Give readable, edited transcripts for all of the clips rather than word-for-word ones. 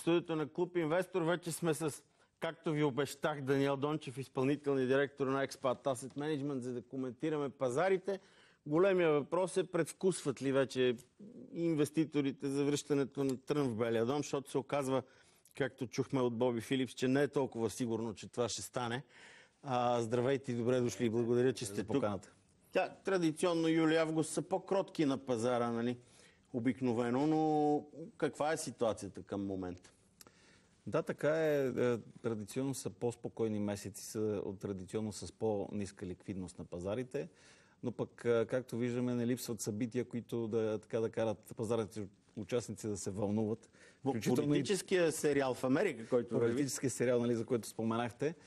студиото на Клуб Инвестор. Вече сме с, както ви обещах, Даниел Дончев, изпълнителен директор на Expat Asset Management, за да коментираме пазарите. Големия въпрос е: предвкусват ли вече инвеститорите за връщането на Тръмп в Белия дом, защото се оказва, както чухме от Боби Филипс, че не е толкова сигурно, че това ще стане. Здравейте и добре дошли. Благодаря, че сте тук. Традиционно юли-август са по-кротки на пазара, нали? Обикновено, но каква е ситуацията към момента? Да, така е. Традиционно са по-спокойни месеци, традиционно с по-ниска ликвидност на пазарите, но пък, както виждаме, не липсват събития, които да карат пазарните участници да се вълнуват. Политическия сериал в Америка, който политическия сериал, нали, за който споменахте.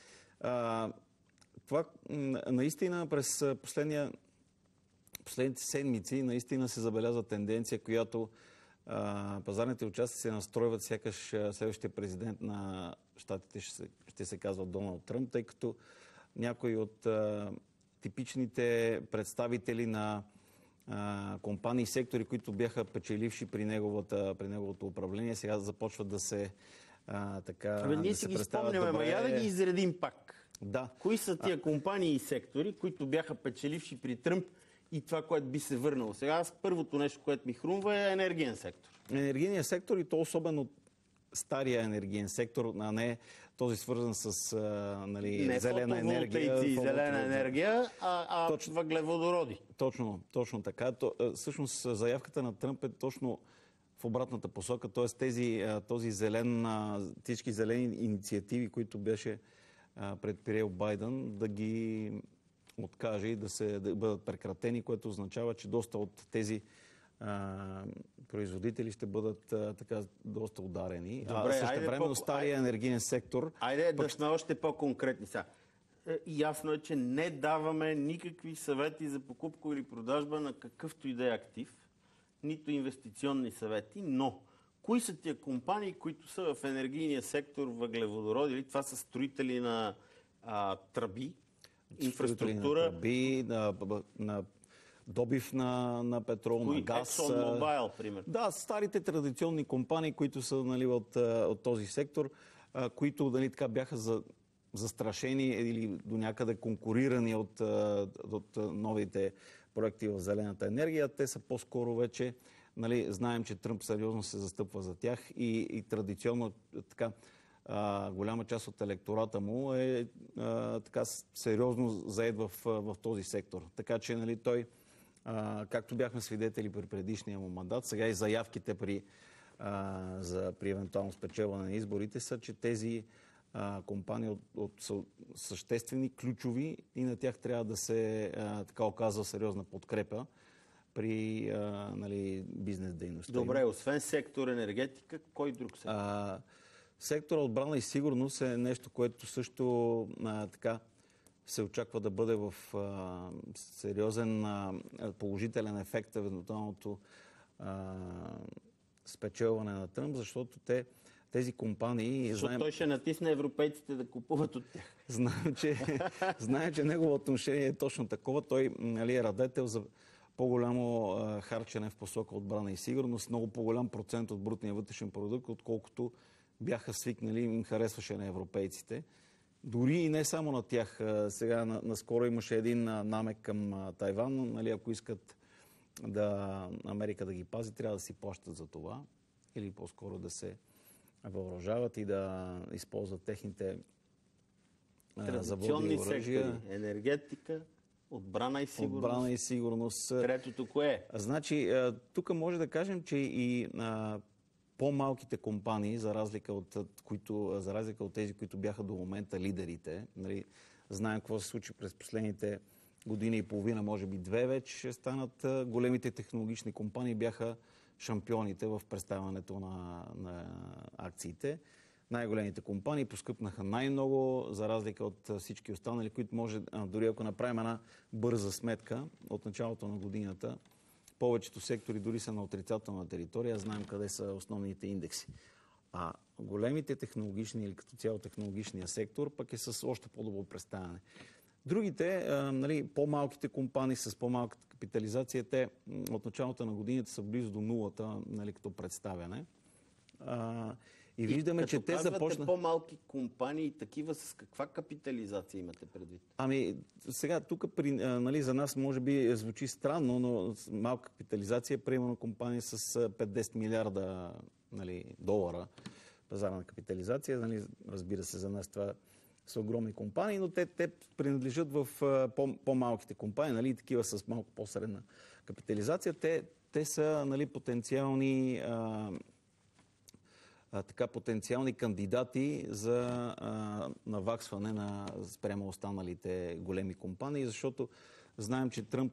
Това наистина през последните седмици наистина се забелязва тенденция, която пазарните участници се настройват, сякаш следващия президент на щатите ще се казва Доналд Тръмп, тъй като някои от типичните представители на компании и сектори, които бяха печеливши при неговото управление, сега започват да се ние си ги спомняме, я да ги изредим пак. Да. Кои са тия компании и сектори, които бяха печеливши при Тръмп и това, което би се върнало? Сега първото нещо, което ми хрумва, е енергиен сектор. Енергийният сектор, и то особено стария енергиен сектор, а не този свързан с зелена енергия. Не зелена енергия, а въглеводороди. Точно така. Всъщност заявката на Тръмп е точно в обратната посока, т.е. този всички зелени инициативи, които беше предприел Байден, да ги откаже и да бъдат прекратени, което означава, че доста от тези производители ще бъдат доста ударени. Същевременно стария енергиен сектор... Айде да сме още по-конкретни сега. Ясно е, че не даваме никакви съвети за покупка или продажба на какъвто и да е актив, нито инвестиционни съвети, но кои са тия компании, които са в енергийния сектор, въглеводороди, или това са строители на тръби, инфраструктура? На тръби, на добив на петрол, на газ. ExxonMobil, примерно. Да, старите традиционни компании, които са от този сектор, които бяха застрашени или до някъде конкурирани от новите проекти в зелената енергия. Те са по-скоро вече, знаем, че Тръмп сериозно се застъпва за тях и традиционно голяма част от електората му е сериозно заед в този сектор. Така че той, както бяхме свидетели при предишния му мандат, сега и заявките при евентуално спечелване на изборите са, че тези компании са съществени, ключови и на тях трябва да се оказва сериозна подкрепа при бизнес дейността. Добре, освен сектор енергетика, кой друг сектор? Сектора отбрана и сигурност е нещо, което също се очаква да бъде в сериозен положителен ефект евентуалното спечелване на Тръмп, защото тези компании... Той ще натисне европейците да купуват от тях. Знаем, че неговото отношение е точно такова. Той е радетел за по-голямо харчене в посока отбрана и сигурност, много по-голям процент от брутния вътрешен продукт, отколкото бяха свикнали, им харесваше на европейците. Дори и не само на тях. Сега наскоро имаше един намек към Тайван. Ако искат Америка да ги пази, трябва да си плащат за това. Или по-скоро да се въоръжават и да използват техните традиционни сектори. Енергетика, отбрана и сигурност. Отбрана и сигурност. Третото кое е? Значи, тук може да кажем, че и по-малките компании, за разлика от тези, които бяха до момента лидерите, знаем какво се случи през последните години и половина, може би две вече ще станат. Големите технологични компании бяха шампионите в представянето на акциите. Най-големите компании поскъпнаха най-много, за разлика от всички останали, които може, дори ако направим една бърза сметка от началото на годината, повечето сектори дори са на отрицателна територия, знаем къде са основните индекси. А големите технологични или като цяло технологичния сектор пък е с още по-добро представяне. Другите, по-малките компании с по-малката капитализация, те от началото на годината са близо до нулата, като представяне. И виждаме, че те започнаха... по-малки компании, такива с каква капитализация имате предвид? Ами, сега тук нали, за нас може би звучи странно, но малка капитализация е примерно компания с 5-10 милиарда нали, долара пазарна капитализация. Нали, разбира се, за нас това са огромни компании, но те принадлежат в по-малките компании, нали, такива с малко по-средна капитализация. Те са нали, потенциални потенциални кандидати за наваксване спрямо останалите големи компании, защото знаем, че Тръмп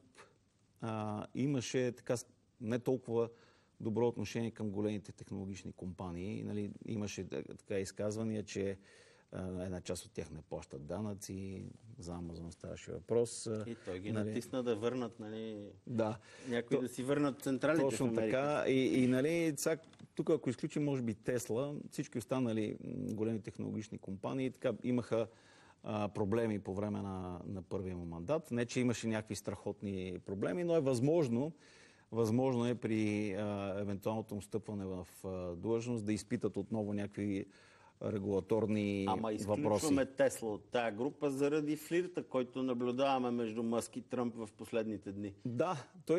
имаше така не толкова добро отношение към големите технологични компании. Нали, имаше така изказвания, че една част от тях не плащат данъци, за Амазон ставаше въпрос. И той ги натисна да върнат, нали? Да. Някои да си върнат централите точно в Америка. Така. И нали, тук ако изключим, може би, Тесла, всички останали големи технологични компании така имаха проблеми по време на първия му мандат. Не, че имаше някакви страхотни проблеми, но е възможно е при евентуалното встъпване в длъжност да изпитат отново някакви регулаторни Ама изключваме Тесла от тая група заради флирта, който наблюдаваме между Мъск и Тръмп в последните дни. Да, той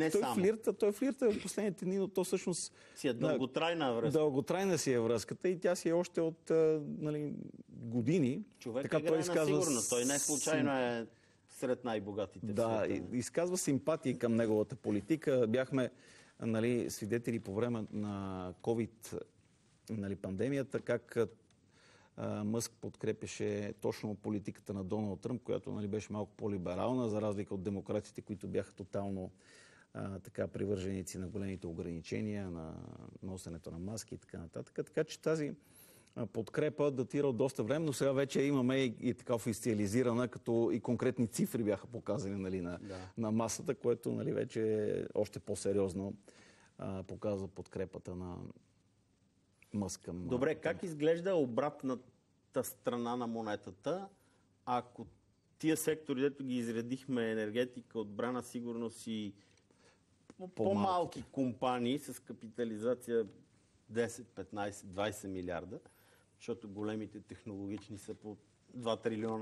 флирта в последните дни, но то всъщност си е дълготрайна връзка. Дълготрайна си е връзката и тя си е още от нали, години. Човек така, играе на сигурно. Той не случайно е сред най-богатите. Да, изказва симпатии към неговата политика. Бяхме нали, свидетели по време на COVID нали, пандемията, как Мъск подкрепяше точно политиката на Доналд Тръмп, която нали, беше малко по-либерална, за разлика от демократите, които бяха тотално така привърженици на големите ограничения, на носенето на маски и така нататък. Така че тази подкрепа датира от доста време, но сега вече имаме и така официализирана, като и конкретни цифри бяха показани нали, на масата, което нали, вече още по-сериозно показва подкрепата на Мъск към... Добре, как изглежда обратната страна на монетата, ако тия сектори, дето ги изредихме, енергетика, отбрана, сигурност и по-малки компании с капитализация 10, 15, 20 милиарда, защото големите технологични са по 2 трилиона.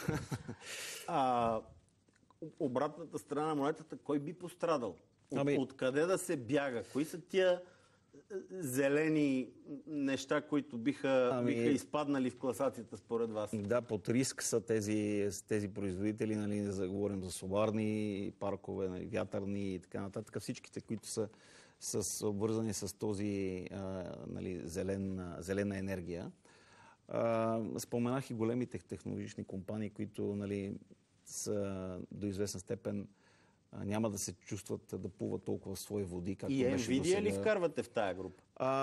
Обратната страна на монетата, кой би пострадал? Откъде да се бяга? Кои са тия зелени неща, които биха изпаднали в класацията според вас? Да, под риск са тези производители, нали, да говорим за соларни паркове, нали, вятърни и така нататък. Всичките, които са обвързани с този нали, зелена енергия. Споменах и големите технологични компании, които нали, са до известна степен няма да се чувстват да плуват толкова в свои води, както беше досега. И Nvidia ли вкарвате в тая група?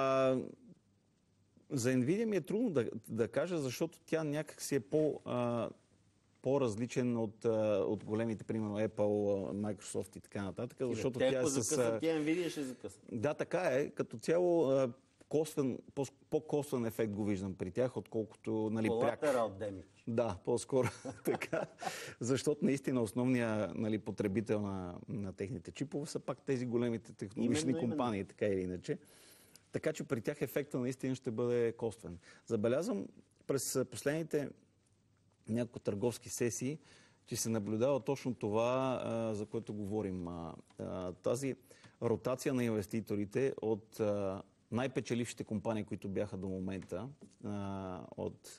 За Nvidia ми е трудно да кажа, защото тя някак си е по-различен от големите, примерно Apple, Microsoft и така нататък. Защото тя е с... Тя Nvidia ще закъсат. Да, така е. Като цяло по-косвен ефект го виждам при тях, отколкото нали, пряк. Collateral damage. Да, по-скоро така. Защото наистина основният нали, потребител на техните чипове са пак тези големите технологични компании, така или иначе. Така че при тях ефекта наистина ще бъде коствен. Забелязвам през последните няколко търговски сесии, че се наблюдава точно това, за което говорим. Тази ротация на инвеститорите от най-печелившите компании, които бяха до момента от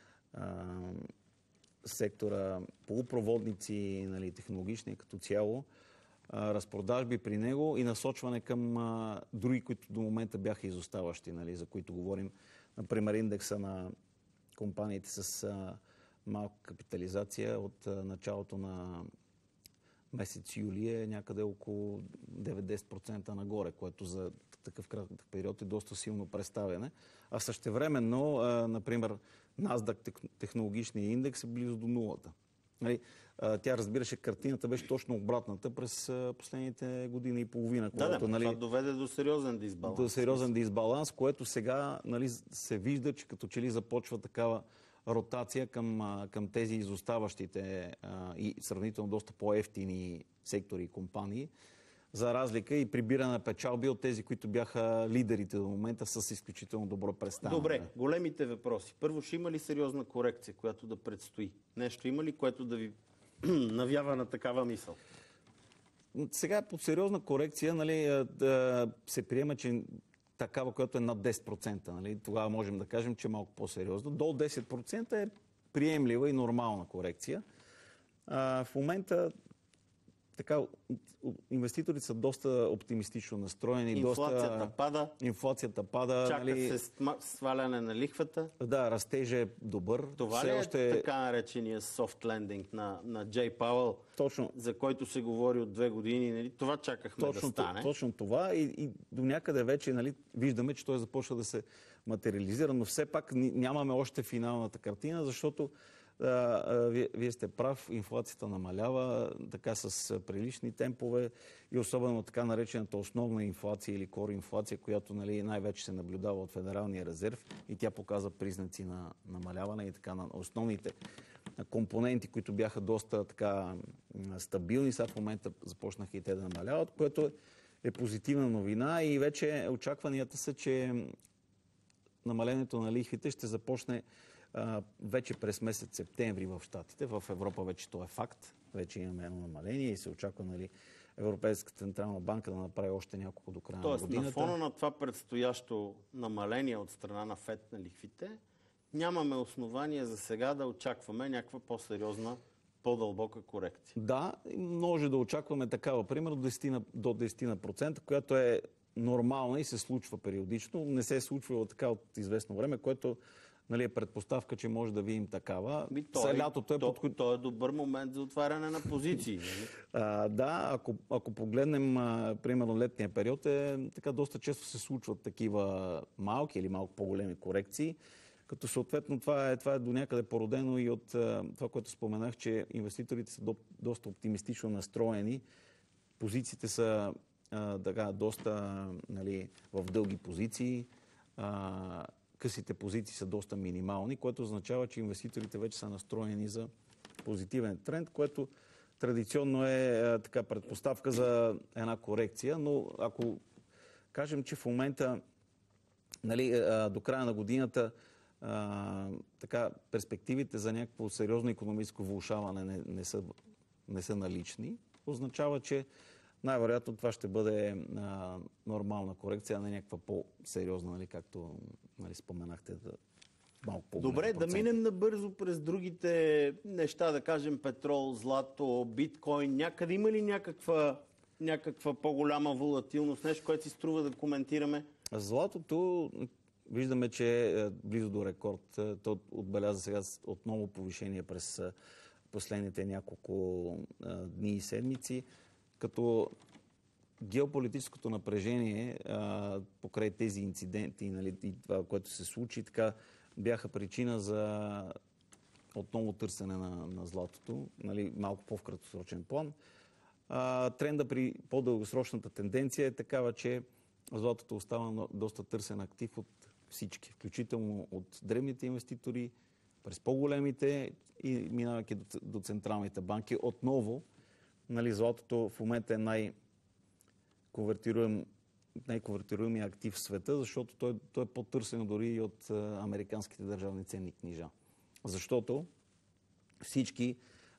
сектора полупроводници, нали, технологични като цяло, разпродажби при него и насочване към други, които до момента бяха изоставащи, нали, за които говорим. Например, индекса на компаниите с малка капитализация от началото на месец юли е някъде около 90% нагоре, което за такъв кратък период е доста силно представяне. А същевременно, например, NASDAQ технологичния индекс е близо до нулата. Тя, разбираше, картината беше точно обратната през последните години и половина. Когато, това доведе до сериозен дисбаланс. До сериозен дисбаланс, което сега нали, се вижда, че като че ли започва такава ротация към тези изоставащите и сравнително доста по-евтини сектори и компании. за разлика и прибиране на печалби от тези, които бяха лидерите до момента с изключително добро представяне. Добре, големите въпроси. Първо, ще има ли сериозна корекция, която да предстои? Нещо има ли, което да ви навява на такава мисъл? Сега под сериозна корекция, нали, да се приема, че такава, която е над 10%. Нали, тогава можем да кажем, че е малко по-сериозно. До 10% е приемлива и нормална корекция. В момента така, инвеститорите са доста оптимистично настроени. Инфлацията пада. Чака се сваляне на лихвата. Да, растежа е добър. Това ли е така наречения soft landing на Джей Пауъл, за който се говори от 2 години? Нали? Това чакахме да стане. Точно това и до някъде вече, нали, виждаме, че той започва да се материализира, но все пак нямаме още финалната картина, защото вие сте прав, инфлацията намалява така с прилични темпове и особено така наречената основна инфлация или кор инфлация, която, нали, най-вече се наблюдава от Федералния резерв и тя показва признаци на намаляване и така на основните компоненти, които бяха доста така стабилни, сега в момента започнаха и те да намаляват, което е позитивна новина и вече очакванията са, че намалението на лихвите ще започне вече през месец септември в Щатите. В Европа вече то е факт. Вече имаме едно намаление и се очаква, нали, Европейската централна банка да направи още няколко до края на годината. Тоест, на фона на това предстоящо намаление от страна на ФЕД на лихвите, нямаме основания за сега да очакваме някаква по-сериозна, по-дълбока корекция. Да, може да очакваме такава, примерно до 10%, която е нормална и се случва периодично. Не се е случвало така от известно време, което, нали, е предпоставка, че може да видим такава. То е добър момент за отваряне на позиции. Нали? Да, ако погледнем, примерно, летния период, така доста често се случват такива малки или малко по-големи корекции, като съответно това е до някъде породено и от това, което споменах, че инвеститорите са доста оптимистично настроени. Позициите са доста, нали, в дълги позиции. Късите позиции са доста минимални, което означава, че инвеститорите вече са настроени за позитивен тренд, което традиционно е така предпоставка за една корекция. Но ако кажем, че в момента, нали, до края на годината така перспективите за някакво сериозно икономическо влошаване не са налични, означава, че най-вероятно това ще бъде нормална корекция, а не някаква по-сериозна, нали, както, нали, споменахте, малко по-голям процент. Добре, да минем набързо през другите неща, да кажем петрол, злато, биткоин. Някъде има ли някаква по-голяма волатилност, нещо, което си струва да коментираме? Златото виждаме, че е близо до рекорд. То отбеляза сега отново повишение през последните няколко дни и седмици, като геополитическото напрежение покрай тези инциденти, нали, и това, което се случи, така бяха причина за отново търсене на златото, нали, малко по-вкраткосрочен план. Тренда при по-дългосрочната тенденция е такава, че златото остава доста търсен актив от всички, включително от дребните инвеститори, през по-големите и минавайки до централните банки. Отново, нали, златото в момента е най-конвертируемия актив в света, защото той е по-търсен дори и от американските държавни ценни книжа. Защото всички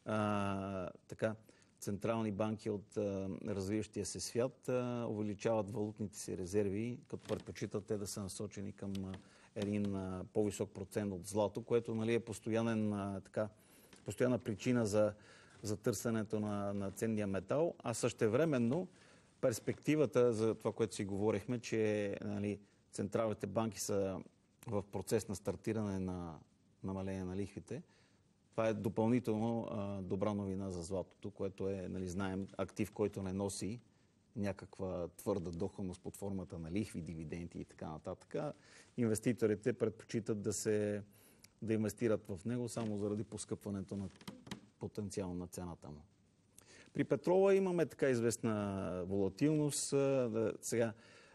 централни банки от развиващия се свят увеличават валутните си резерви, като предпочитат те да са насочени към един по-висок процент от злато, което, нали, е постоянна причина за търсенето на ценния метал, а същевременно перспективата за това, което си говорихме, че, нали, централните банки са в процес на стартиране на намаление на лихвите. Това е допълнително добра новина за златото, което е, нали, знаем, актив, който не носи някаква твърда доходност под формата на лихви, дивиденти и така нататък. Инвеститорите предпочитат да инвестират в него само заради поскъпването на потенциално на цената му. При петрола имаме така известна волатилност. Сега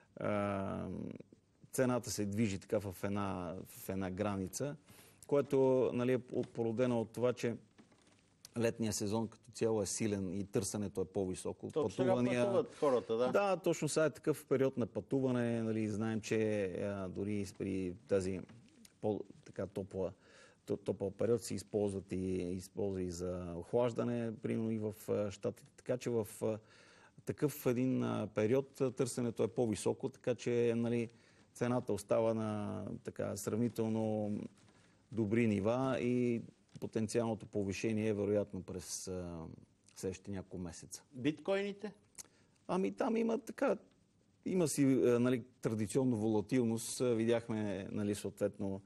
цената се движи така в една граница, което, нали, е породено от това, че летният сезон като цяло е силен и търсенето е по-високо. Точно сега пътуват хората, да. Да, точно сега е такъв период на пътуване. Нали, знаем, че дори при тази по-така топъл период се използва и за охлаждане, примерно и в щатите. Така че в такъв един период търсенето е по-високо, така че нали, цената остава на така сравнително добри нива и потенциалното повишение е вероятно през следващите няколко месеца. Биткоините? Ами там има си нали, традиционно волатилност. Видяхме нали, съответно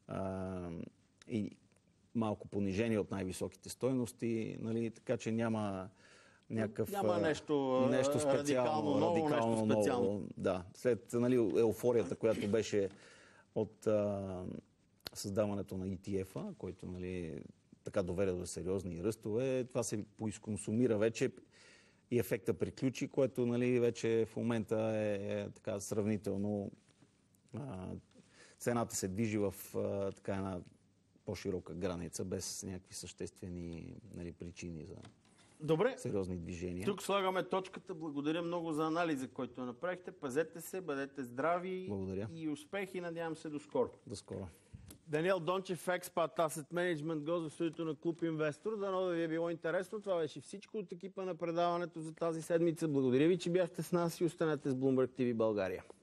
и малко понижение от най-високите стойности, нали, така че няма Няма нещо специално, радикално нещо специално. ново. Да. След нали, еуфорията, която беше от създаването на ETF-а, който нали, така доведе до сериозни ръстове, това се поизконсумира вече и ефекта приключи, което нали, вече в момента е така сравнително цената се движи в така една по-широка граница, без някакви съществени нали, причини за Добре. сериозни движения. Тук слагаме точката. Благодаря много за анализа, който направихте. Пазете се, бъдете здрави. Благодаря. И успехи. Надявам се до скоро. До скоро. Даниел Дончев, Expat Asset Management, гост в студиото на Клуб Инвестор. Дано да ви е било интересно. Това беше всичко от екипа на предаването за тази седмица. Благодаря ви, че бяхте с нас и останете с Bloomberg TV България.